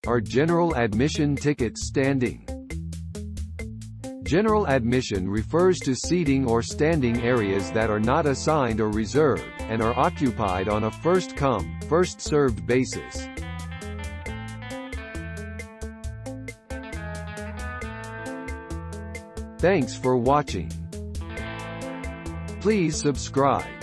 Are general admission tickets standing? General admission refers to seating or standing areas that are not assigned or reserved, and are occupied on a first-come, first-served basis. Thanks for watching. Please subscribe.